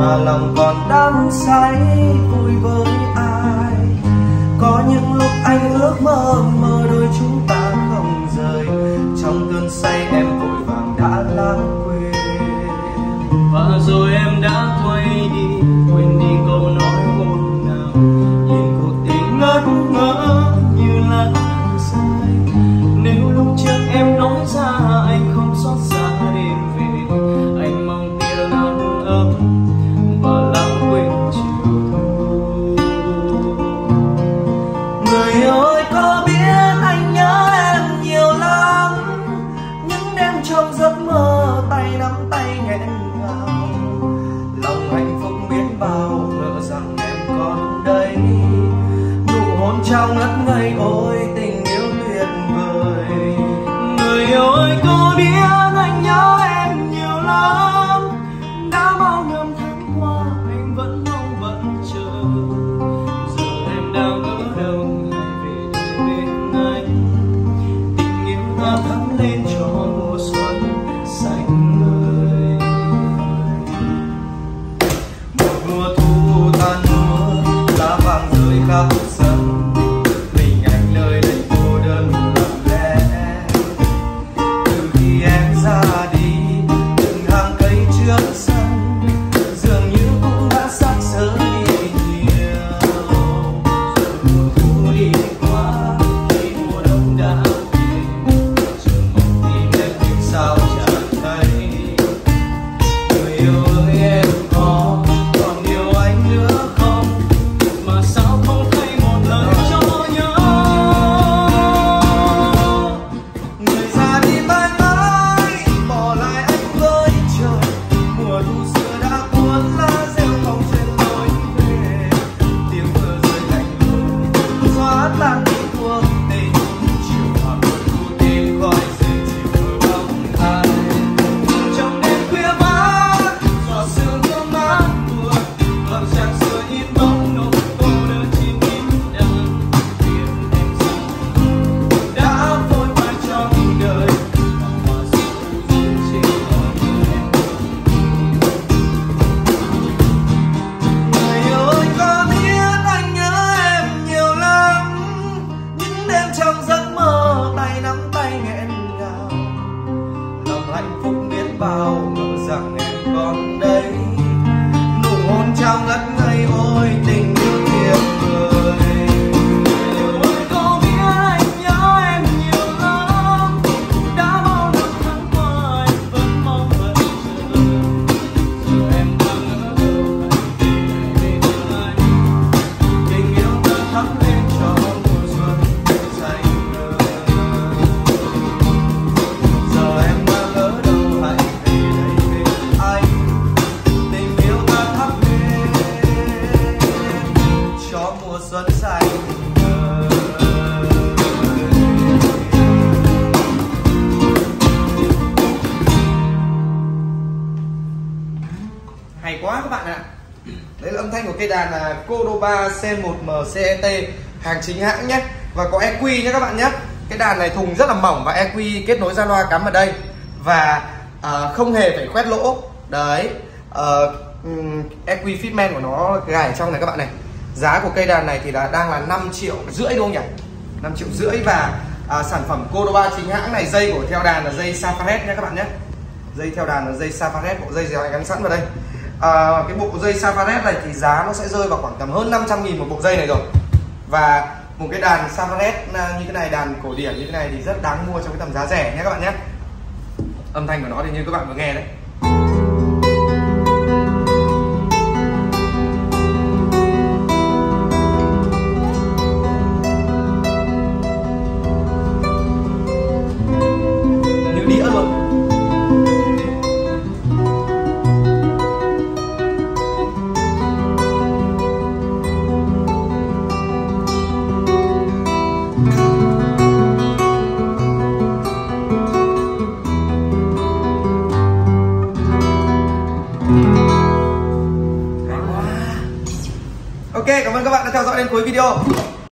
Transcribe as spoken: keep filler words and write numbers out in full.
mà lòng còn đắm say vui với ai. Có những lúc anh ước mơ mơ đôi chúng ta không rời, trong cơn say em vội vàng đã lãng quên. Và rồi em đã quay đi, quên đi câu nói hôm nào, nhìn cuộc tình ngất ngỡ như lãng sai. Nếu lúc trước em nói ra anh không xót xa đêm về, anh mong tia nắng ấm và lãng quên chiều thu. Người ơi có biết anh nhớ em nhiều lắm, những đêm trong giấc mơ tay nắm tay nghẹn ngào, lòng hạnh phúc biết bao ngỡ rằng em còn đây. Nụ hôn trao ngất ngây ôi tình yêu tuyệt vời. Người yêu ơi có biết anh nhớ em nhiều lắm, đã bao năm tháng qua anh vẫn mong vẫn chờ. Giờ em đang ở đâu hãy về đây bên anh, tình yêu ta thắm lên cho mùa xuân xanh ngời. Một mùa thu tan mưa lá vàng rơi khắp sân, mình anh nơi đây cô đơn lặng lẽ. Từ khi em ra đi từng hàng cây trước sân dường như cũng đã xác sớm đi nhiều. Mùa thu đi qua khi mùa đông đã về, chờ mong tìm em nhưng sao chẳng thấy. Người yêu ơi em có còn yêu anh nữa không, Mà sao không thấy một lời cho nhớ. người ra đi mãi mãi bỏ lại anh với trời. Mùa thu xưa đã cuốn lá rêu không trên lối về, tiếng mưa rơi lạnh lùng xóa tan đi cuộc tình. Chiều hoàng hôn thu tìm khói rơi chiều mưa bóng ai. Trong đêm khuya vắng giọt sương thơm mát buồn, lòng chàng xưa in bóng nỗi cô đơn chim kín đàn. Biết em rằng đã vội vã trong đời, mà hoa rơi rụng trên cỏ em. Người yêu ơi có biết anh nhớ em nhiều lắm, những đêm trong giấc mơ tay nắm tay nghẹn ngào, lòng hạnh phúc biết bao ngỡ rằng em còn đây. Nụ hôn trao ngất ngây ôi tình yêu tuyệt vời. Người yêu ơi có biết anh nhớ em nhiều lắm, đã bao năm tháng qua anh vẫn mong vẫn chờ. Giờ em đang ở đâu hãy về đây bên anh, Tình yêu ta thắm lên cho mùa xuân xanh ngời. Giờ em đang ở đâu hãy về đây bên anh, tình yêu ta thắp lên cho mùa xuân xanh ngời. Hay quá các bạn ạ. Đấy là âm thanh của cây đàn là Cordoba C một M C E T hàng chính hãng nhé, và có e quy nhé các bạn nhé. Cái đàn này thùng rất là mỏng và e quy kết nối ra loa cắm ở đây, và à, không hề phải khoét lỗ. Đấy, à, um, e quy Fitman của nó gài ở trong này các bạn này. Giá của cây đàn này thì là đang là năm triệu rưỡi đúng không nhỉ? năm triệu rưỡi. Và à, sản phẩm Cordoba chính hãng này, dây của theo đàn là dây Safaret nhé các bạn nhé. Dây theo đàn là dây Safaret, bộ dây dẻo này gắn sẵn vào đây. À, cái bộ dây Safaret này thì giá nó sẽ rơi vào khoảng tầm hơn năm trăm nghìn một bộ dây này rồi. Và một cái đàn Safaret như cái này, đàn cổ điển như thế này thì rất đáng mua trong cái tầm giá rẻ nhé các bạn nhé. Âm thanh của nó thì như các bạn vừa nghe đấy. Như đĩa luôn. Ok, cảm ơn các bạn đã theo dõi đến cuối video.